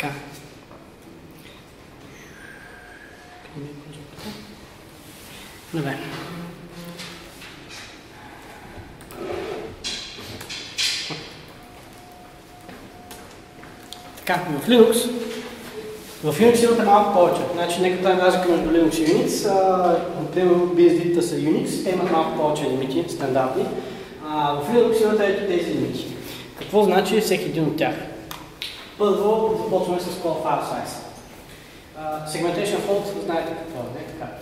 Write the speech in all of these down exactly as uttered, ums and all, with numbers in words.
Така. Добре. Така, в Linux, в Unix имате малко повече. Значи, нека да разлика между Linux и Unix. Например, би ес ди-та са Unix, те имат малко повече лимити, стандартни. А, в Linux имате ето тези лимити. Какво значи всеки един от тях? Първо започваме с call file size. Uh, segmentation fault, знаете какво е, не така?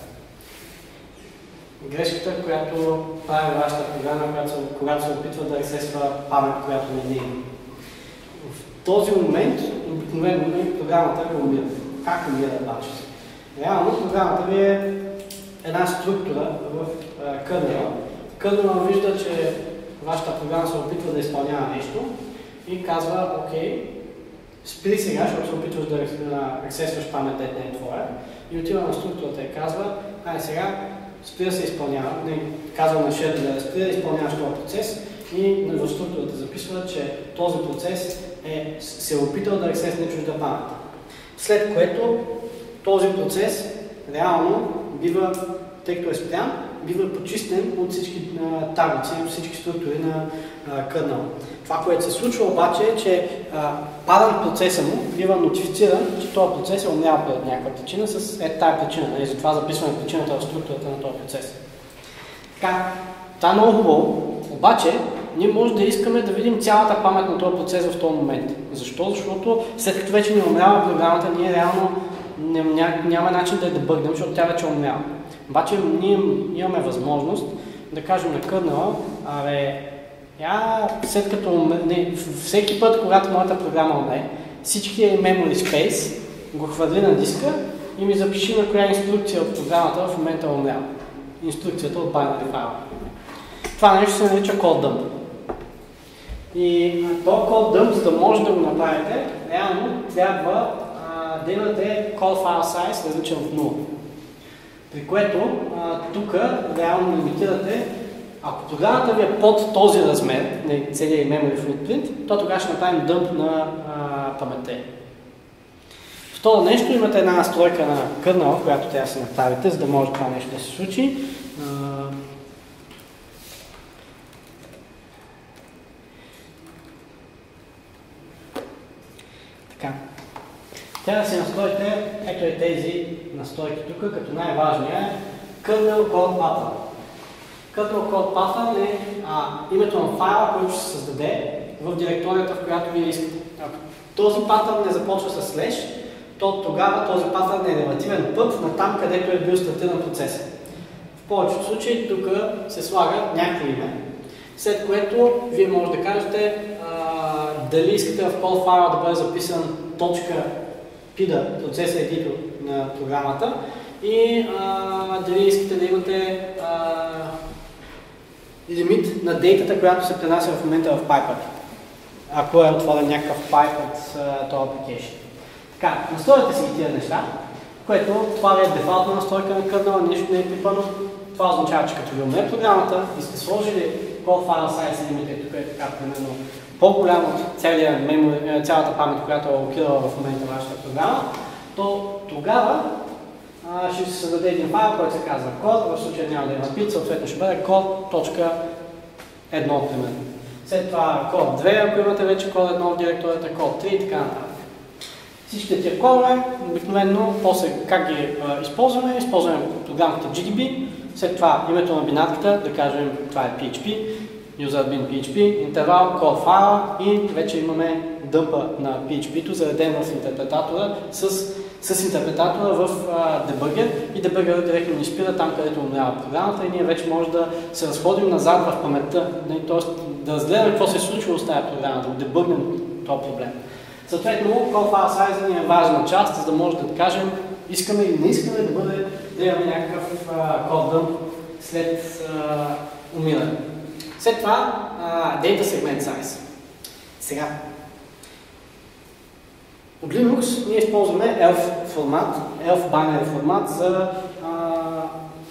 Грешката, която прави вашата програма, която, когато се опитва да ресесва памет, която не е. В този момент, обикновено програмата ви умира. Как умира обаче? Реално програмата ви е една структура в кърнела. Кърнела вижда, че вашата програма се опитва да изпълнява нещо и казва, окей, спри сега, защото се опитваш да ресесваш памет, дет не е твоя, и отива на структурата и казва, ай сега спри да се изпълнява, не, казва на шедъра да спри да изпълняваш този процес и в структурата записва, че този процес е, се е опитал да ресесне чужда памет. След което този процес реално бива, тъй като е спрян, бива почистен от всички а, таблици, от всички структури на кърнела. Това, което се случва обаче е, че а, падан процеса му бива нотифициран, че този процес е умрял пред някаква причина с е тая причина. И затова записваме причината в структурата на този процес. Така, това е много хубаво, обаче ние може да искаме да видим цялата памет на този процес в този момент. Защо? Защото след като вече ни умрява програмата, ние реално няма начин да я дебъгнем, защото тя вече е умрява. Обаче ние имаме възможност да кажем на кърнела, абе, я, след като не, всеки път, когато моята програма умре, всичкия memory space го хвърли на диска и ми запиши на коя инструкция от програмата в момента е умряла. Инструкцията от binary файла. Това нещо се нарича call dump. И този call dump, за да може да го направите, реално трябва а, да имате call file size различен от нула. При което тук реално лимитирате, ако програмата ви е под този размер, на целият memory footprint, то тогава ще направим дъмп на паметта. Второ нещо, имате една настройка на кърнела, която трябва да се направите, за да може това нещо да се случи. Така. Трябва да си настроите, ето е тези настройки тук, като най-важния е kernel code pattern. Kernel code pattern е а, името на файла, който ще се създаде в директорията, в която вие искате. Ако този патърн не започва с слеш, то тогава този патърн е релативен път на там, където е бил стартиран процеса. В повечето случаи тук се слага някакво име, след което вие може да кажете а, дали искате в call файла да бъде записан точка пида, процеса едитор на програмата, и а, дали искате да имате а, лимит на дейтата, която се пренася в момента в пайпът, ако е отворен някакъв пайп от този application. Така, настройте си тия неща, което това е дефалтна настройка на кърнела, нищо не е пипано. Това означава, че като ви умре програмата и сте сложили call file size лимит, тук е така примерно по-голям от цялата памет, която е локирала в момента вашата програма, то тогава а, ще се създаде един файл, който се казва code, в случая няма да има пит, съответно ще бъде code точка едно, примерно. След това код две, ако имате вече код едно в директорията, код три и така нататък. Всичките тия кодове, обикновено, после как ги а, използваме, използваме програмата джи ди би, след това името на бинарката, да кажем това е пи ейч пи, user.bin пи ейч пи, интервал, код файла и вече имаме дъмпа на пи ейч пи-то, зареден в интерпретатора с, с интерпретатора в дебъгер, и дебъгерът директно ни спира там, където умрява програмата, и ние вече може да се разходим назад в паметта, т.е. да разгледаме какво се е случило с тази програма, да дебъгнем този проблем. Съответно, call file size ни е важна част, за да може да кажем искаме или не искаме да бъде да имаме някакъв call dump след а, умиране. След това uh, Data Segment Size. Сега, от Linux ние използваме ELF формат, ELF binary формат за uh,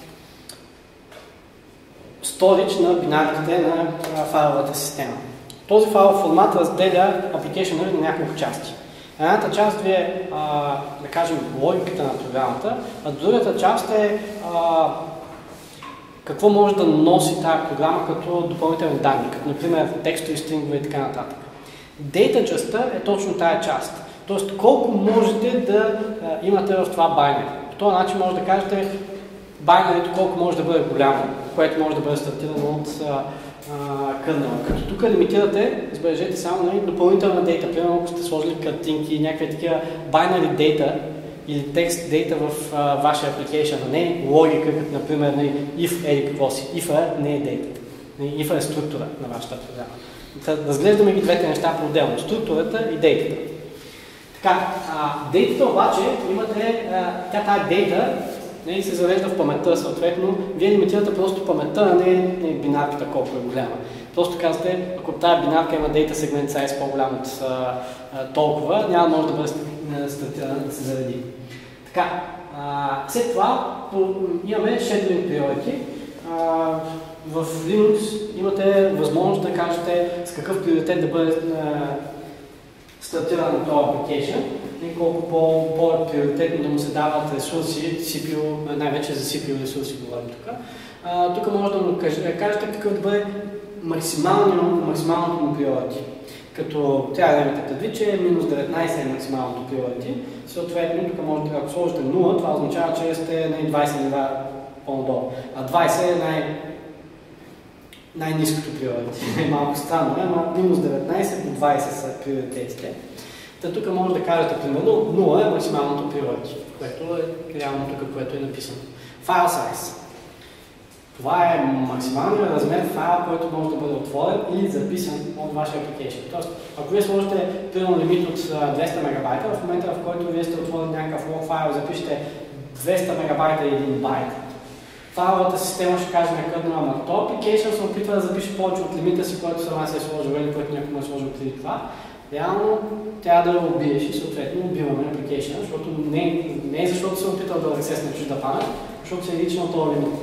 storage на бинарите на uh, файловата система. Този файлов формат разделя application на няколко части. Едната част ви е, а, да кажем, логиката на програмата, а другата част е а, какво може да носи тази програма като допълнителни данни, като например текстови стрингове и така нататък. Data частта е точно тая част. Тоест колко можете да а, имате в това байнери. По този начин може да кажете байнерито колко може да бъде голямо, което може да бъде стартирано от а, кърнела. Като тук лимитирате, забележете само на допълнителна дейта. Примерно, ако сте сложили картинки, някакви такива binary data или текст дейта в а, вашия application, а не логика, като например не, if еди какво си. If не е дейта. If е структура на вашата програма. Да разглеждаме ги двете неща по-отделно. Структурата и дейтата. Така, дейтата обаче имате, а, тя тази дейта не се зарежда в паметта, съответно, вие лимитирате просто паметта, а не, не бинарката колко е голяма. Просто казвате, ако тази бинарка има data segment size по-голям от а, а, толкова, няма може да бъде стартирана да се зареди. Така, а, след това по, имаме shadowing priority. А, в Linux имате възможност да кажете с какъв приоритет да бъде а, стартиран на този application и колко по-приоритетно да му се дават ресурси, си пи ю, най-вече за си пи ю ресурси говорим тук. А, тук може да му кажете, кажете какъв да бъде максималното му priority. Като трябва да имате предвид, че минус деветнайсет е максималното priority. Съответно, тук може да, ако сложите нула, това означава, че сте на двайсет нива по-надолу. А двайсет е най- най-ниското priority. Е малко странно, но минус деветнайсет до двайсет са приоритетите. Та тук може да кажете, примерно, нула е максималното priority, което е реално тук, което е написано. File size. Това е максималният размер файл, който може да бъде отворен и записан от вашия application. Тоест, ако вие сложите примерно лимит от двеста мегабайта, в момента в който вие сте отворили някакъв лог файл и запишете двеста мегабайта и един байт, файловата система ще каже на кърнела, ама то application се опитва да запише повече от лимита си, който сама се е сложил или който някой му е сложил преди това. Реално трябва да го убиеш и съответно убиваме application, защото не, не е защото се е опитал да ресесне чужда памет, защото се е лично от този лимит.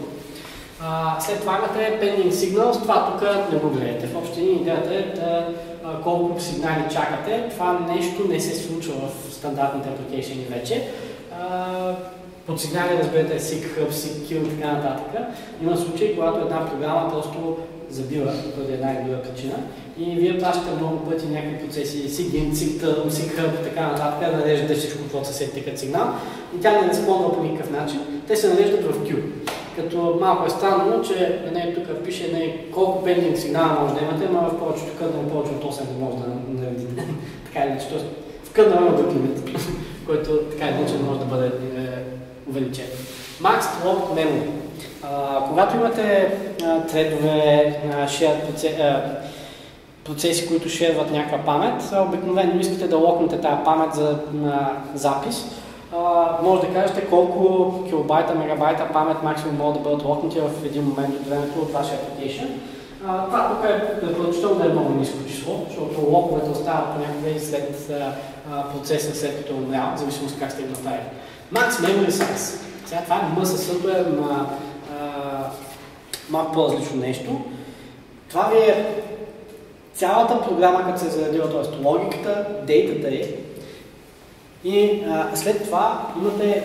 А, след това имате pending signals, това тук не го гледате. В общини идеята е да а, колко сигнали чакате. Това нещо не се случва в стандартните application вече. А, под сигнали разберете SIG-Hub, SIG-Kill и така нататък. Има случаи, когато една програма просто забива поради една или друга причина и вие пращате много пъти някакви процеси SIG-In, SIG-Turn, SIG-Hub и така нататък, да нареждате всичко, което се сетите като сигнал и тя не респондва по никакъв начин. Те се нареждат в queue. Като малко е странно, че не, тук пише не, колко пендинг сигнала може да имате, но в повечето кърнела повече от осем не може да наредите. Така или иначе, в кърнела има друг лимит, който така или иначе може да бъде е, увеличен. Maxed Locked Memory. А, когато имате а, тредове, а, процеси, а, процеси, които шерват някаква памет, обикновено искате да локнете тази памет за на запис. Uh, може да кажете колко килобайта, мегабайта памет максимум могат да бъдат локнати в един момент от времето от вашия application. Uh, това тук е предположително да е много ниско число, защото локовете остават понякога и след uh, процеса, след като е умрял, в зависимост как сте го направили. Max Memory Size. Сега това е М С С-то е на uh, малко по-различно нещо. Това ви е цялата програма, като се е заредила, т.е. логиката, дейтата е. И а, след това имате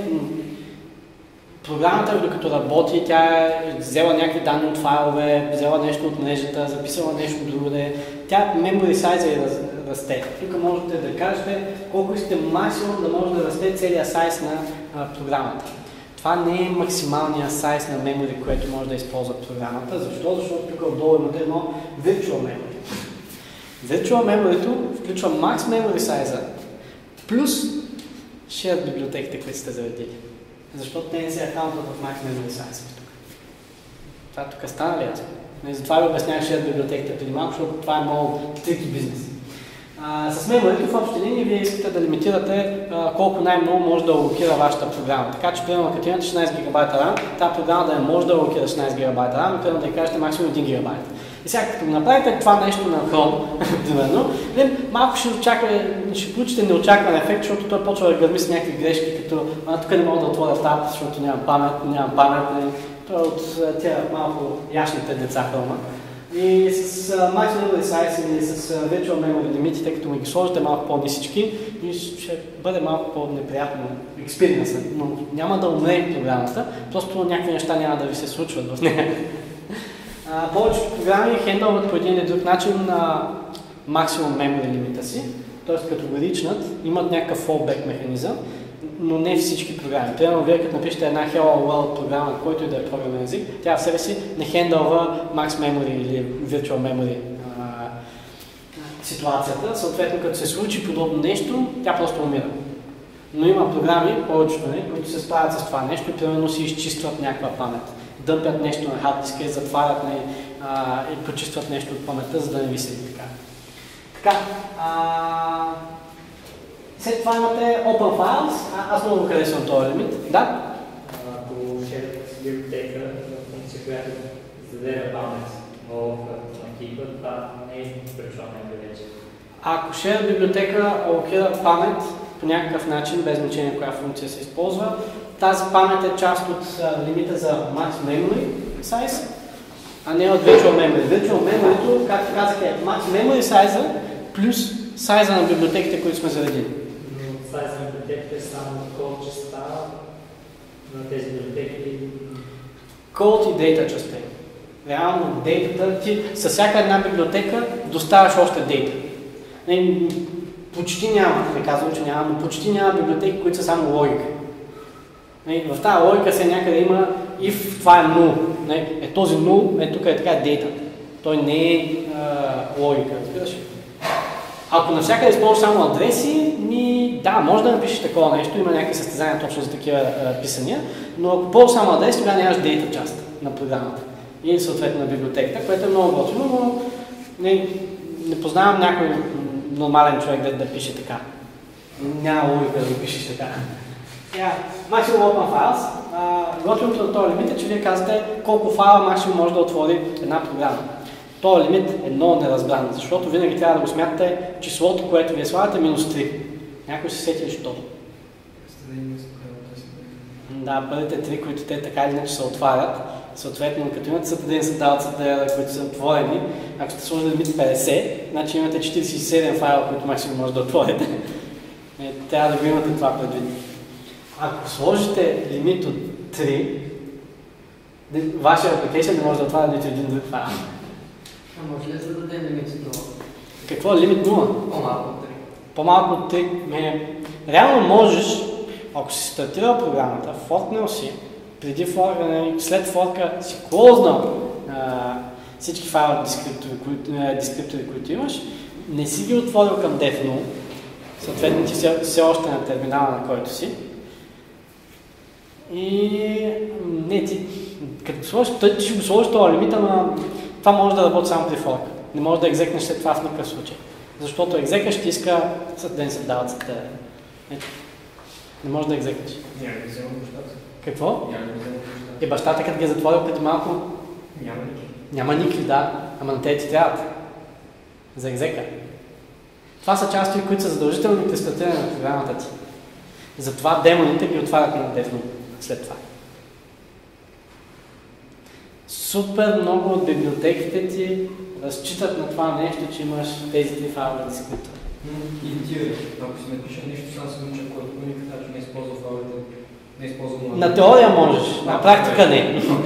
програмата, докато работи, тя е взела някакви данни от файлове, взела нещо от мрежата, записала нещо другаде. Тя memory size раз, расте. Тук можете да кажете колко искате максимум да може да расте целият сайз на а, програмата. Това не е максималният сайз на memory, което може да използва програмата. Защо? Защото тук отдолу имате едно virtual memory. Virtual memory-то включва max memory size плюс shared библиотеките, които сте заредили. Защото те не се акаунтват в Max Memory Size тук. Това тук стана ли ясно? Затова ви обяснях shared библиотеките преди малко, защото това е много трики бизнес. А, с memory в общи линии вие искате да лимитирате а, колко най-много може да алокира вашата програма. Така че, примерно, като имате шестнайсет гигабайта RAM, тази програма да не може да алокира шестнайсет гигабайта RAM и примерно да я кажете максимум един гигабайт. И сега, като го направите това нещо на Chrome, примерно, малко ще, очаква, ще получите неочакван ефект, защото той почва да гърми с някакви грешки, като а, тук не мога да отворя таб, защото нямам памет, нямам памет. Не. Той е от тя малко яшните деца Chrome. И с uh, Max Memory Size или с uh, Virtual Memory лимити, тъй като ми ги сложите малко по-нисички, ще бъде малко по-неприятно експириенса, но няма да умре програмата, просто някакви неща няма да ви се случват в нея. Uh, повечето програми хендълват по един или друг начин на максимум memory лимита си, т.е. като го ричнат, имат някакъв fallback механизъм, но не всички програми. Примерно, вие като напишете една Hello World програма, който и да е програмен език, тя в себе си не хендълва Max Memory или Virtual Memory а, ситуацията. Съответно, като се случи подобно нещо, тя просто умира. Но има програми, повечето, които се справят с това нещо и примерно си изчистват някаква памет. Дъмпят нещо на hard диска и затварят не, а, и почистват нещо от паметта, за да не ви седи така. Така, а... след това имате Open Files, а, аз много харесвам този лимит. Да? Ако шерят библиотека на функция, която заделя памет в екипа, това не е virtual memory вече. Ако шерят библиотека алокира памет по някакъв начин, без значение коя функция се използва, тази памет е част от а, лимита за Max Memory Size, а не от Virtual Memory. Virtual Memory, както казах, е Max Memory Size плюс сайза на библиотеките, които сме заредили. Но сайза на библиотеките е само код частта на тези библиотеки. Код и дейта частта. Реално дейтата ти със всяка една библиотека доставяш още дейта. Почти няма, не казвам, че няма, но почти няма библиотеки, които са само логика. В тази логика се някъде има if това е null. Е този null, е тук е така дейта. Той не е а, логика, разбираш? Ако навсякъде използваш само адреси, ми, да, може да напишеш такова нещо, има някакви състезания точно за такива а, писания, но ако ползваш само адрес, тогава нямаш дейта част на програмата или съответно на библиотеката, което е много готино, но не, не познавам някой нормален човек да, да пише така. Няма логика да го пишеш така. Yeah. Maximum Open Files. Uh, готиното на този лимит е, че вие казвате колко файла максимум може да отвори една програма. Този лимит е много неразбран, защото винаги трябва да го смятате числото, което вие слагате, минус три. Някой се сети ли що? Да, първите три, които те така или иначе се отварят, съответно, като имате сътеден създават сътеден, които са отворени, ако сте сложили лимит петдесет, значи имате четиридесет и седем файла, които максимум може да отворите. Трябва да го имате това предвид. Ако сложите лимит от три, вашия application не може да отваря нито един друг файл. А може ли да зададем лимит от нула? Какво е лимит нула? По-малко от три. По-малко от три. Ме... Реално можеш, ако си стартирал програмата, форкнал си, преди форкане, след форка си клознал а, всички файлове дескриптори, които, дескриптори, които имаш, не си ги отворил към def null, съответно ти все, все още на терминала, на който си. И не, ти, като сложиш, той ти ще го сложиш това лимита, но това може да работи само при форк. Не може да екзекнеш след това в никакъв случай. Защото екзекаш ще иска да не се дават съд. Не може да екзекнеш. Няма да взема бащата. Какво? Няма да взема бащата. И бащата, като ги е затворил преди малко, няма никакви. Няма никакви, да. Ама на те ти трябват. За екзека. Това са части, които са задължителни при стартиране на програмата ти. Затова демоните ги отварят на дефно след това. Супер много от библиотеките ти разчитат на това нещо, че имаш тези три файлове дескриптори. Идентирай. Ако си напиша нещо, само се науча, който по никакъв начин не използва файловете, не използва млади. На теория можеш, на практика не.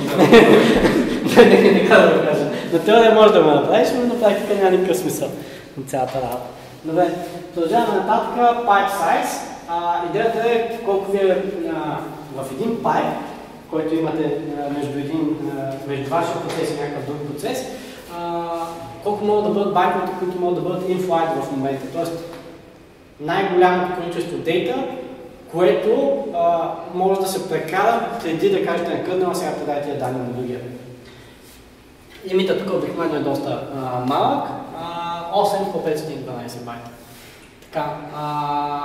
Не, не казвам да кажа. На теория можеш да го направиш, но на практика няма никакъв смисъл на цялата работа. Добре, продължаваме нататък. Pipe size. А, идеята е колко ви е а, в един пайп, който имате а, между, един, а, между вашия процес и някакъв друг процес, а, колко могат да бъдат байповете, които могат да бъдат in-flight в момента. Тоест най-голямото количество дейта, което а, може да се прекара преди да кажете на кърнела, сега предайте тия данни на другия. Лимита тук обикновено е доста а, малък, а, осем по петстотин и дванадесет байта. Така, а,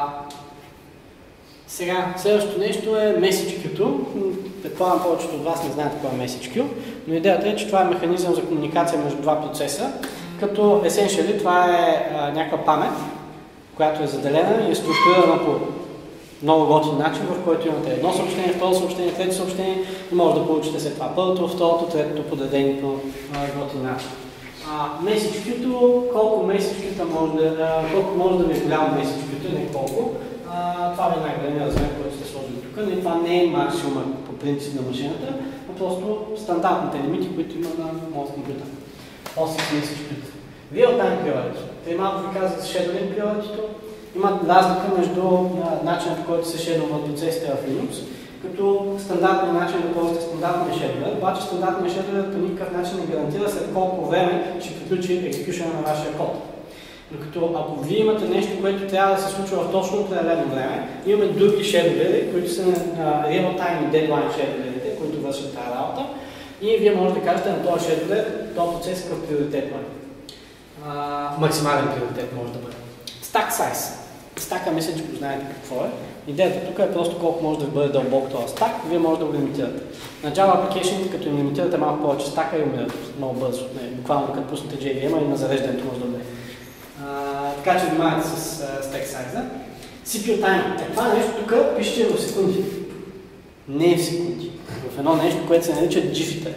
сега, следващото нещо е MessageQ. Предполагам, повечето от вас не знаят какво е MessageQ, но идеята е, че това е механизъм за комуникация между два процеса, като essentially това е а, някаква памет, която е заделена и е структурирана по много готин начин, в който имате едно съобщение, второ съобщение, трето съобщение и може да получите след това първото, второто, третото подредени по готин начин. Месечкито, колко месечките може да, колко може да ви е голямо месечкито, не колко. А, това е най-големия размер, който сте сложили тук. Но това не е максимума по принцип на машината, а просто стандартните лимити, които има на моят компютър. осем месечките. Real-time приорити. Те малко ви казват за shadowing приоритито. Има разлика между начинът, по който се шедълват процесите в Linux, като стандартният начин да ползвате стандартния шедълър, обаче стандартният шедълър по никакъв начин не гарантира след колко време ще приключи екзекюшъна на вашия код. Докато ако вие имате нещо, което трябва да се случва в точно определено време, имаме други шедълъри, които са real-time и deadline шедълърите, които вършат тази работа, и вие можете да кажете на този шедълър, този процес какъв приоритет бъде. Максимален приоритет може да бъде. Stack size. Стака, мисля, че го знаете какво е. Идеята тук е просто колко може да бъде дълбок този стак, вие може да го лимитирате. На Java Application, като им лимитирате малко повече стака, и умират много бързо. Не, буквално като пуснете джей ви ем и на зареждането може да бъде. Така че внимавайте с uh, stack size. си пи ю time. Е, това нещо тук пишете в секунди. Не в секунди. В едно нещо, което се нарича джифите.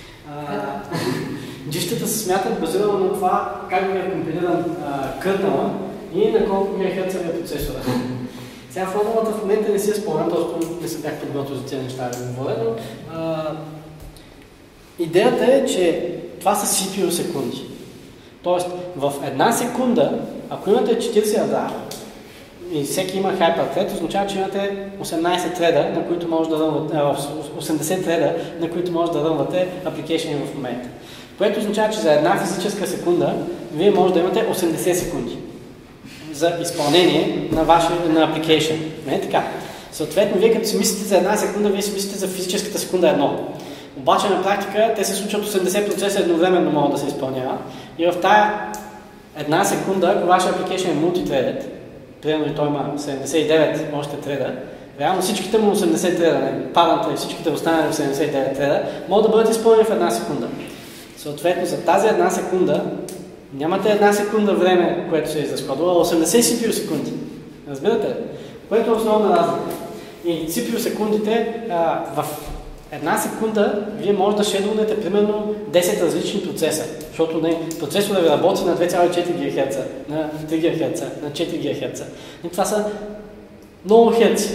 Джифтата се смятат базирано на това как ви е компилиран кърнала и на колко мегахерца ви е процесора. Сега формулата в момента не си я спомням, просто не се бях подготвил за тези неща да говоря, но а, идеята е, че това са си пи ю секунди. Тоест, в една секунда, ако имате четиридесет ядра и всеки има hyperthread, означава, че имате осемнадесет треда, на които може да рънвате, осемдесет треда, на които може да рънвате application в момента. Което означава, че за една физическа секунда вие може да имате осемдесет секунди за изпълнение на вашия на application. Не така. Съответно, вие като си мислите за една секунда, вие си мислите за физическата секунда едно. Обаче на практика те се случват осемдесет процеса едновременно могат да се изпълняват. И в тая една секунда, ако вашия application е multithreaded, примерно той има седемдесет и девет още треда, реално всичките му осемдесет треда, падната и всичките останали седемдесет и девет треда, могат да бъдат изпълнени в една секунда. Съответно, за тази една секунда нямате една секунда време, което се е изразходвало, а осемдесет си пи ю секунди. Разбирате ли? Което е основна разлика. И си пи ю секундите, а, в една секунда вие може да шедълнете примерно десет различни процеса, защото не, процесорът ви работи на две цяло и четири гигахерца, на три гигахерца, на четири гигахерца. И това са много херци.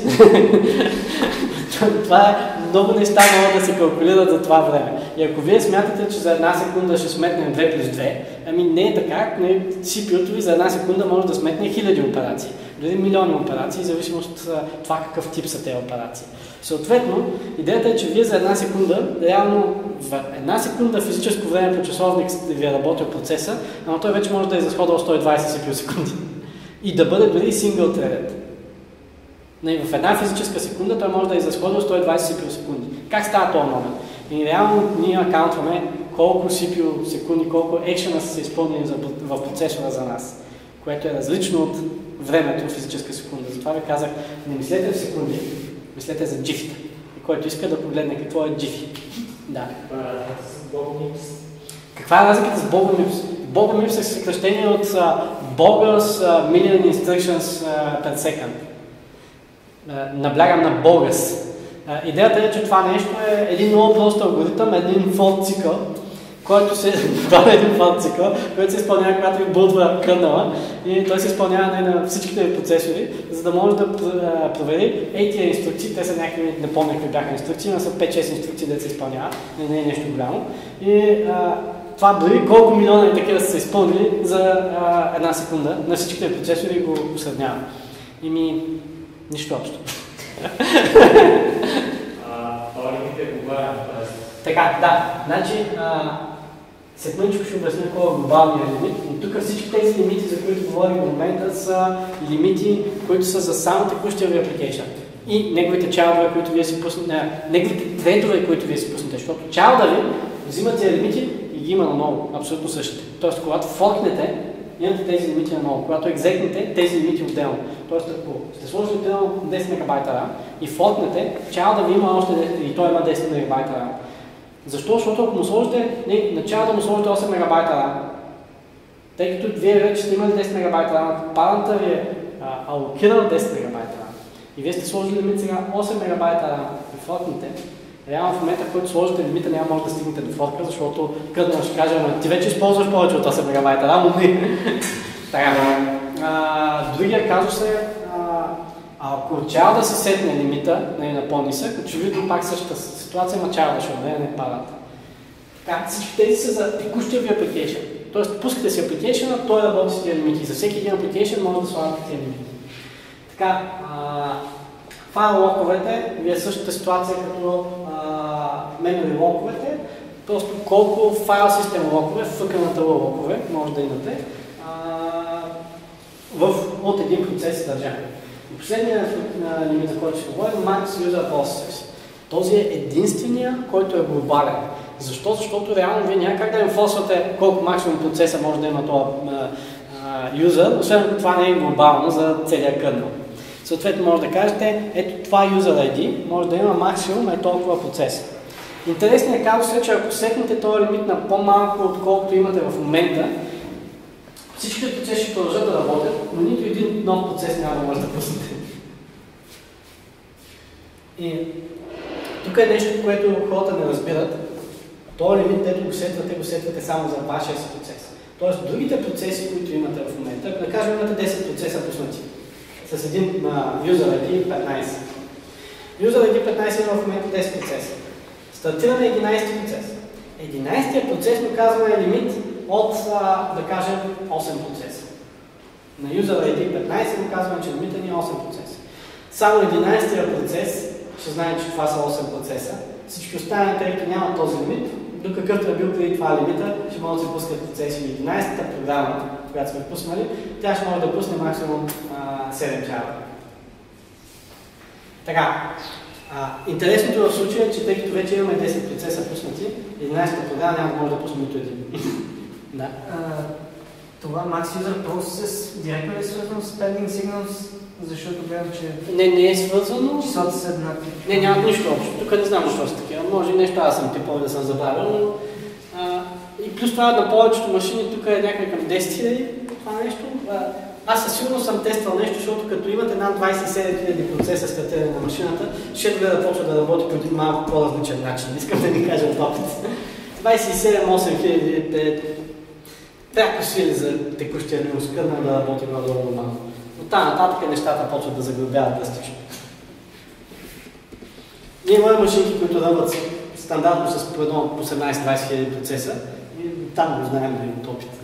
Това е, много неща могат да се калкулират за това време. И ако вие смятате, че за една секунда ще сметнем две плюс две, ами не е така, си пи ю-то ви за една секунда може да сметне хиляди операции, дори милиони операции, в зависимост от това какъв тип са тези операции. Съответно, идеята е, че вие за една секунда, реално в една секунда физическо време по часовник ви е работил процеса, но той вече може да е изразходвал сто и двадесет си пи ю секунди. И да бъде дори single threaded. В една физическа секунда той може да е изразходил сто и двадесет си пи ю секунди. Как става този момент? И реално ние акаунтваме колко си пи ю секунди, колко екшена са се изпълнени в процесора за нас, което е различно от времето в физическа секунда. Затова ви казах, не мислете в секунди, мислете за джифите. И който иска да погледне какво е джифи. Да. Каква е разликата с Bogomils? Bogomils е съкращение от uh, Bogus uh, Million Instructions uh, per Second. Uh, наблягам на Bogus. Uh, идеята е, че това нещо е един много прост алгоритъм, един for цикъл, който се това е един for цикъл, който се изпълнява, когато ви булдва кърнала, и той се изпълнява на всичките ви процесори, за да може да uh, провери ей тия инструкции, те са някакви, не помня какви бяха инструкции, но са пет-шест инструкции да се изпълняват, не, не е нещо голямо. И uh, това дори колко милиона и такива са се изпълнили за uh, една секунда на всичките процесори го сравнява. И ми нищо общо. Така, да. Значи, след мъничко ще обясня кой е глобалният лимит, но тук всички тези лимити, за които говорим в момента, са лимити, които са за само текущия ви application. И неговите чайлдове, които вие си пуснете, неговите тредове, които вие си пуснете, защото чайлда ви взимат тези лимити и ги има на много, абсолютно същите. Тоест, когато форкнете, имате тези лимити на много. Когато екзекнете, тези лимити отделно. Тоест, ако сте сложили отделно десет мегабайта RAM и форкнете, чайлда ви има още десет, и той има десет мегабайта RAM. Защо? Защото ако му сложите, не, начало да му сложите осем мегабайта RAM, тъй като вие вече сте имали десет мегабайта RAM, парента ви е алокирал десет мегабайта RAM. И вие сте сложили лимит сега осем мегабайта RAM и форкнете, Реално в момента, в който сложите лимита, няма може да стигнете до форка, защото където ще каже, ама ти вече използваш повече от осем мегабайта, рамо не. Така. А, другия казус е, а, ако чао да се сетне лимита, нали, на по-нисък, очевидно пак същата ситуация, ама чао да ще отне, не падат. Така, всички тези са за текущия ви application. Тоест, пускате си application, той работи с тези лимити. За всеки един application може да слагате тези лимити. Така, а, файл локовете ви е същата ситуация като memory локовете, просто колко файл систем локове, фъканата локове може да имате а, в, от един процес съдържание. И последният лимит, за който ще говорим, Max User Processors. Този е единствения, който е глобален. Защо? Защото реално вие няма как да енфорсвате колко максимум процеса може да има този юзър, освен ако това не е глобално за целия кърнел. Съответно може да кажете, ето това user ай ди може да има максимум е толкова процеса. Интересният казус е, че ако сетнете този лимит на по-малко, отколкото имате в момента, всичките процеси ще продължат да работят, но нито един нов процес няма да може да пуснете. И тук е нещо, което хората не разбират. Този лимит, дето го сетвате, го сетвате само за вашия си процес. Тоест, другите процеси, които имате в момента, да кажем, имате десет процеса пуснати с един uh, user ай ди петнайсет. User ай ди петнайсет има в момента десет процеса. Стартираме единайсети процес. единайсетия процес му казваме лимит от, uh, да кажем, осем процеса. На User ай ди петнайсет му казваме, че лимита ни е осем процеса. Само единайсетия процес ще знае, че това са осем процеса. Всички останали, тъй като нямат този лимит, до какъвто е бил преди това лимита, ще могат да се пускат процеси. единайсетата програма, която сме пуснали, тя ще може да пусне максимум а, седем чара. Така, а, интересното в случая е, че тъй като вече имаме десет процеса пуснати, единайсетата програма няма да може да пусне нито един. Да. А, това Max User Process директно ли е свързано с Pending Signals? Защото гледам, че... Не, не е свързано. Числата са еднакви. Не, нямат нищо общо. Тук не знам защо са такива. Може и нещо аз съм типал да съм забравил, но... А, и плюс това на повечето машини тук е някъде към десет хиляди. Това нещо. А, аз със сигурност съм тествал нещо, защото като имате над двайсет и седем хиляди процеса стартиране на машината, ще да почва да работи по един малко по-различен начин. Искам да ни кажа от опит. двайсет и седем до осем хиляди е пряко сили за текущия минус кърнел да работи много нормално. От тази нататък нещата почват да заглъбяват драстично. Ние имаме машинки, които работят стандартно с по едно осемнайсет до двайсет хиляди процеса и там го знаем да от опит.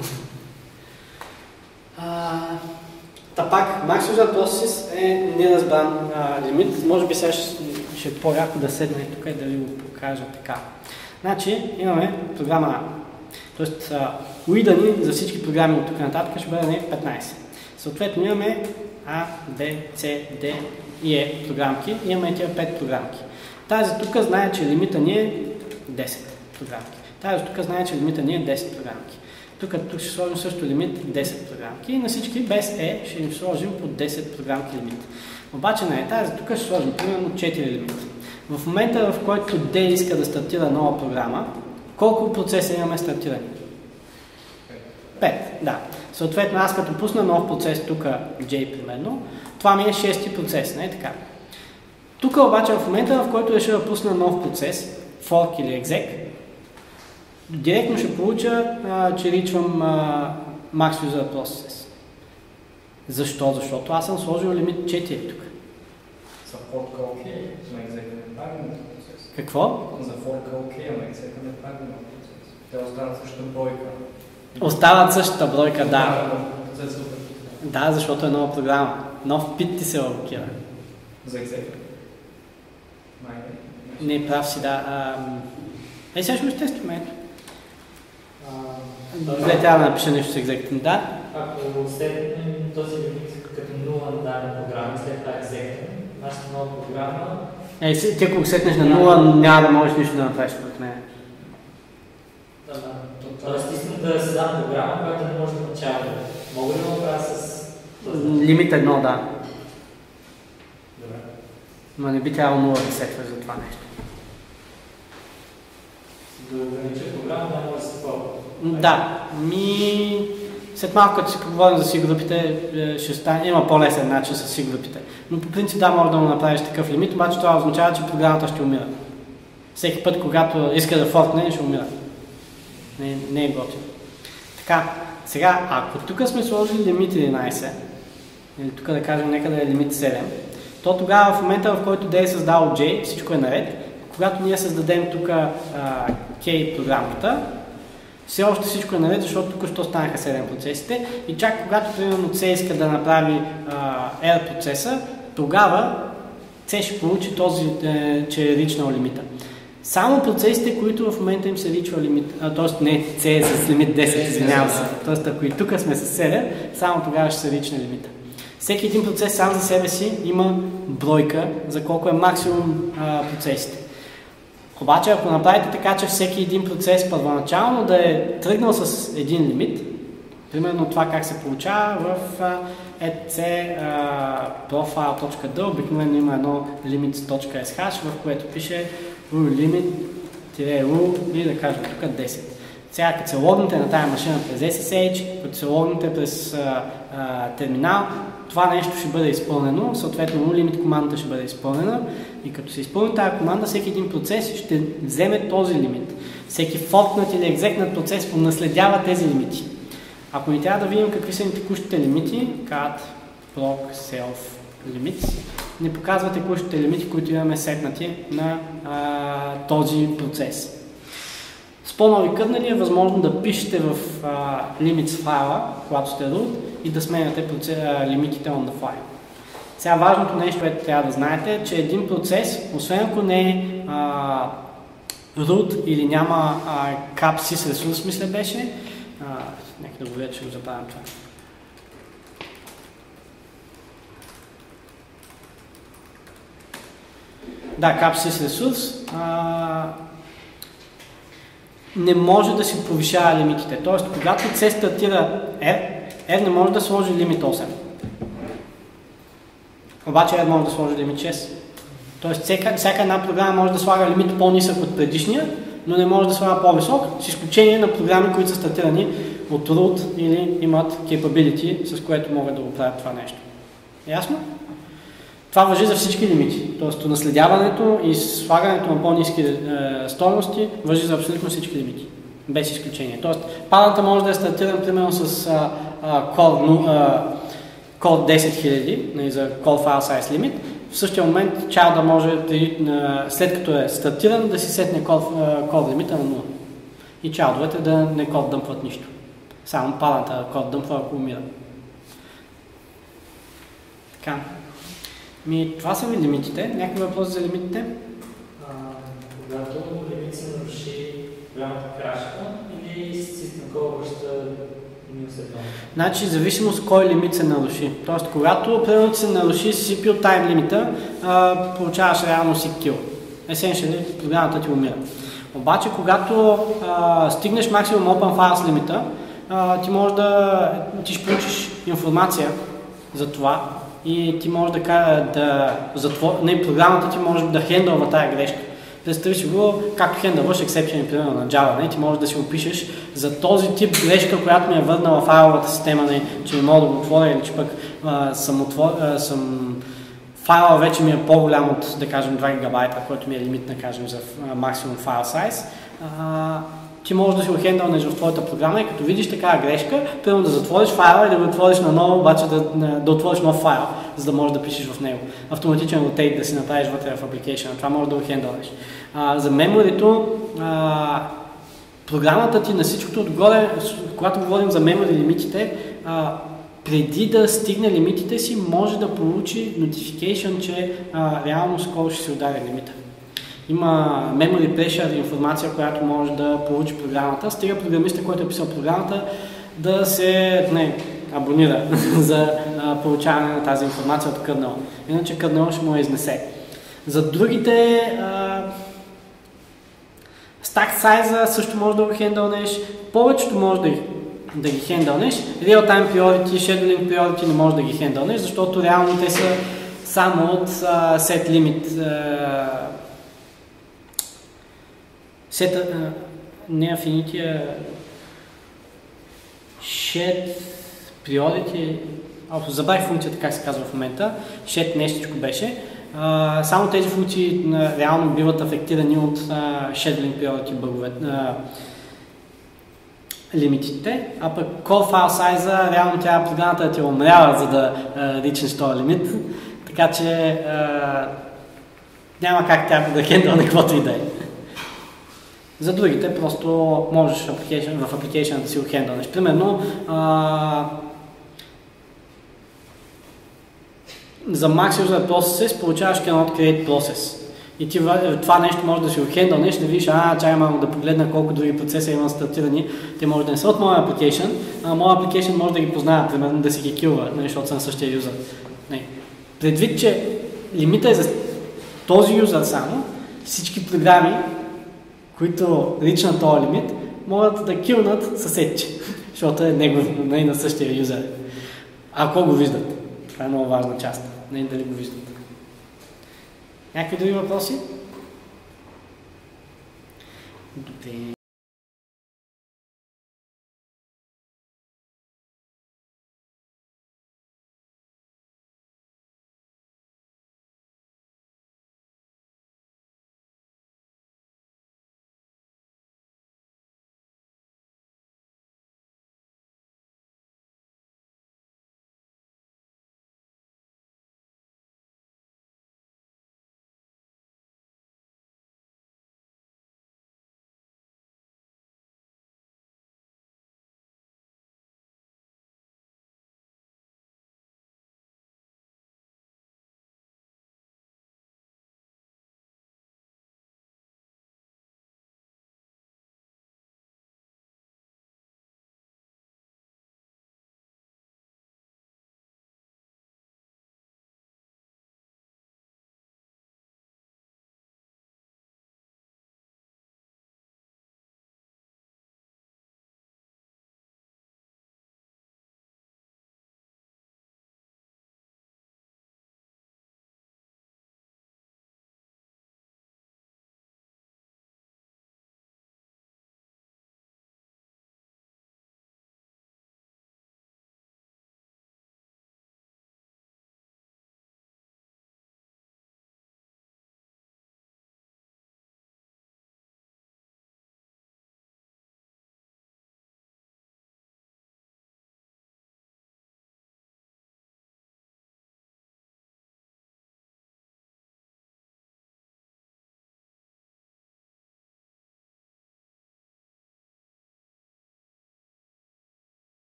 Та пак, Max User Process е неразбран а, лимит. Може би сега ще, ще е по-яко да седна и тук и да ви го покажа така. Значи имаме програма, т.е. уида ни за всички програми от тук нататък ще бъде петнайсет. Съответно имаме А, Б, С, Д и Е програмки. Имаме тези пет програмки. Тази тук знае, че лимита ни е десет програмки. Тази тук знае, че лимита ни е десет програмки. Тук, тук ще сложим също лимит десет програмки. И на всички без Е ще им сложим по десет програмки лимит. Обаче на Е тази тук ще сложим примерно четири лимита. В момента, в който Д иска да стартира нова програма, колко процеса имаме стартирани? пет, да. Съответно, аз като пусна нов процес тук, J примерно, това ми е шести процес, не е така? Тук обаче в момента, в който реша да пусна нов процес, fork или exec, директно ще получа, а, че ричвам а, Max User Process. Защо? Защото аз съм сложил лимит четири тук. За fork окей, за exec не правим нов процес. Какво? За fork окей, ама exec не правим нов процес. Те останат същата бройка. Остават същата бройка, да. Процес супер. Да, защото е нова програма. Нов пит ти се блокира. За exec. Не, прав си, да. А, е, сега ще го тестваме, ето. Добре, трябва да напиша нещо с екзектен, да? Ако сетнем този лимит като нула на дадена програма, след това екзектен, нашата нова програма... Е, ти ако го сетнеш на нула, няма да можеш нищо да направиш според мен. Да, да. Тоест, искам да създам програма, която не може да начава. Мога ли да направя с... Лимит едно, да. Добре. Но не би трябвало нула да сетваш за това нещо. Да огранича програма, не може да се пълва. Да, ми... След малко, като си поговорим за си-групите, ще стане, има по-лесен начин с си-групите. Но по принцип да, може да му направиш такъв лимит, обаче това означава, че програмата ще умира. Всеки път, когато иска да форкне, ще умира. Не, не е готино. Така, сега, ако тук сме сложили лимит единайсет, или тук да кажем, нека да е лимит седем, то тогава в момента, в който D е създал J, всичко е наред. Когато ние създадем тук K програмата, все още всичко е наред, защото тук що станаха седем процесите и чак когато примерно C иска да направи а, R процеса, тогава C ще получи този, е, че е ричнал лимита. Само процесите, които в момента им се ричва лимит, т.е. не C с лимит десет, извинявам се, т.е. ако и тук сме с седем, само тогава ще се ричне лимита. Всеки един процес сам за себе си има бройка за колко е максимум а, процесите. Обаче, ако направите така, че всеки един процес първоначално да е тръгнал с един лимит, примерно това как се получава в etc profile.d, обикновено има едно limits.sh, в което пише limit-u и да кажем тук десет. Сега, като се логнете на тази машина през ес ес ейч, като се логнете през а, а, терминал, това нещо ще бъде изпълнено, съответно limit командата ще бъде изпълнена и като се изпълни тази команда, всеки един процес ще вземе този лимит. Всеки форкнат или екзекнат процес наследява тези лимити. Ако ни трябва да видим какви са ни текущите лимити, cat proc self limits, ни показва текущите лимити, които имаме сетнати на а, този процес. С по-нови кърнели е възможно да пишете в а, limits файла, когато сте root, и да сменяте процес, а, лимитите on the fly. Сега важното нещо, което трябва да знаете, е, че един процес, освен ако не е а, root или няма а, cap sys ресурс, мисля беше, а, нека да го видя, че го забравям това. Да, cap sys ресурс. А, не може да си повишава лимитите. Тоест, когато C стартира R, R не може да сложи лимит осем. Обаче R може да сложи лимит шест. Тоест, всяка, всяка една програма може да слага лимит по-нисък от предишния, но не може да слага по-висок, с изключение на програми, които са стартирани от root или имат capability, с което могат да го правят това нещо. Ясно? Това важи за всички лимити. Тоест, наследяването и слагането на по-ниски е, стойности важи за абсолютно всички лимити. Без изключение. Тоест, падата може да е стартиран примерно с а, а, call, а, call десет хиляди, нали, за call file size limit. В същия момент child може, след като е стартиран, да си сетне call, call лимита на нула. И childовете да не call дъмпват нищо. Само падата call дъмпва, ако умира. Така. Ми, това са ми лимитите. Някакви въпроси за лимитите? А, когато лимит се наруши, програмата крашва или систем кол връща минус едно? Значи, зависимост кой лимит се наруши. Тоест, когато примерно се наруши си пи ю time лимита, а, получаваш реално си kill. Essentially, програмата ти умира. Обаче, когато а, стигнеш максимум open files лимита, а, ти може да ти ще получиш информация за това, и ти може да кажа да затвор... не, програмата ти може да хендълва тая грешка. Представи си го, както хендълваш exception, примерно на Java, не? Ти можеш да си опишеш за този тип грешка, която ми е върнала файловата система, не? Че не мога да го отворя или че пък а, съм, отвор... а, съм... файла вече ми е по-голям от, да кажем, два гигабайта, който ми е лимит, да кажем, за максимум файл сайз. А, ти можеш да си го хендълнеш в твоята програма и като видиш такава грешка, примерно да затвориш файла и да го отвориш наново, обаче да, да отвориш нов файл, за да можеш да пишеш в него. Автоматичен ротейт да си направиш вътре в application, това може да го хендълнеш. А, за меморито, а, програмата ти на всичкото отгоре, когато говорим за memory лимитите, а, преди да стигне лимитите си, може да получи notification, че а, реално скоро ще се удари лимита. Има memory pressure информация, която може да получи програмата. Стига програмиста, който е писал програмата, да се не, абонира за а, получаване на тази информация от кърнела. Иначе кърнела ще му я изнесе. За другите а, stack size също може да го хендълнеш. Повечето може да, да ги хендълнеш. Real-time priority, scheduling priority не може да ги хендълнеш, защото реално те са само от а, set limit. А, Сета, не affinity, а shared priority, забравих функцията как се казва в момента, shared нещичко беше, а, само тези функции а, реално биват афектирани от а, scheduling priority бъгове, а, лимитите, а пък core file size реално трябва програмата да ти умрява, за да а, ричнеш този лимит, така че а, няма как тя да хендълне каквото и да е. За другите просто можеш в application, в application да си го хендълнеш. Примерно, а, за Max User Processes получаваш cannot create process. И ти това нещо може да си го хендълнеш, да видиш, а, чай малко да погледна колко други процеса имам стартирани. Те може да не са от моя application, а моя application може да ги познава, примерно да си ги килва, защото съм същия юзър. Не. Предвид, че лимита е за този юзър само, всички програми, които ричнат този лимит, могат да килнат съседче, защото е негов, не на същия юзър. Ако го виждат. Това е много важна част. Не дали го виждат. Някакви други въпроси? Добре.